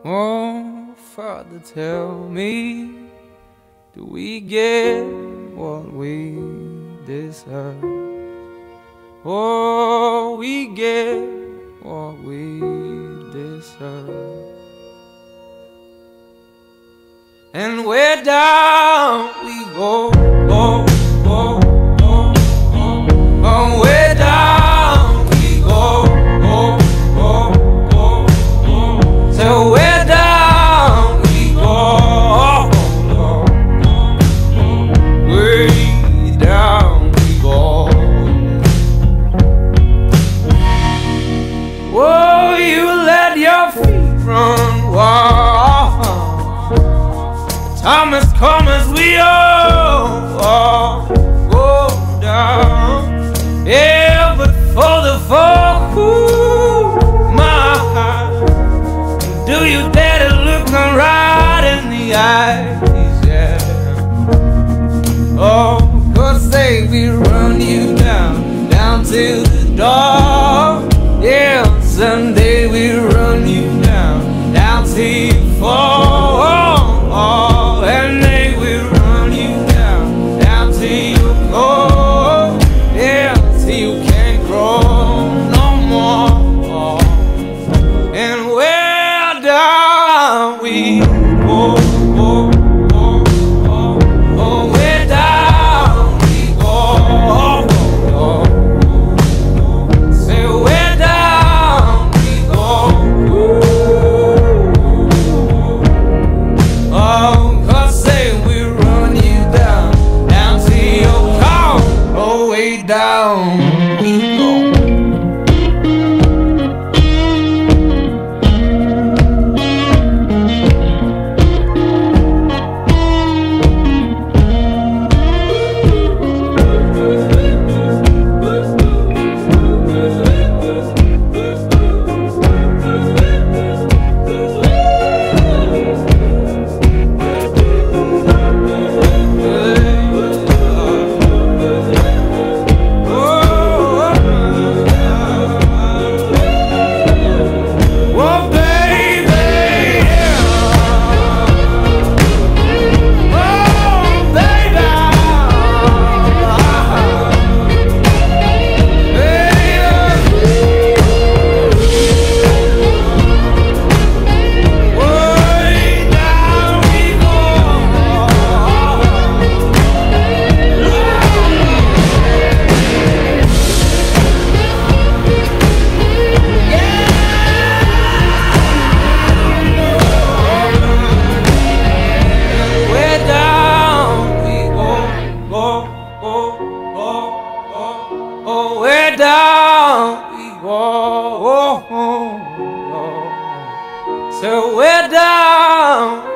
Oh, Father, tell me, do we get what we deserve? Oh, we get what we deserve. And where down we go, go, go, go, go. Oh, where down we go, go, go, go, go. So where down we go, go, go, go. Way down we go. Oh, you let your feet run wild. Time has come as we all go down. Yeah, but for the folk who my heart, do you dare to look them right in the eyes? Yeah. Oh, 'cause they will run you down, down to the door. Yeah, someday we'll run you down, down till you fall. And they will run you down, down till you go. Yeah, till you can't grow no more. And where down we go, go, go, go. Oh, where down we go, go, go. Say where down we go. Oh, down we go. Oh, where down we go. So where down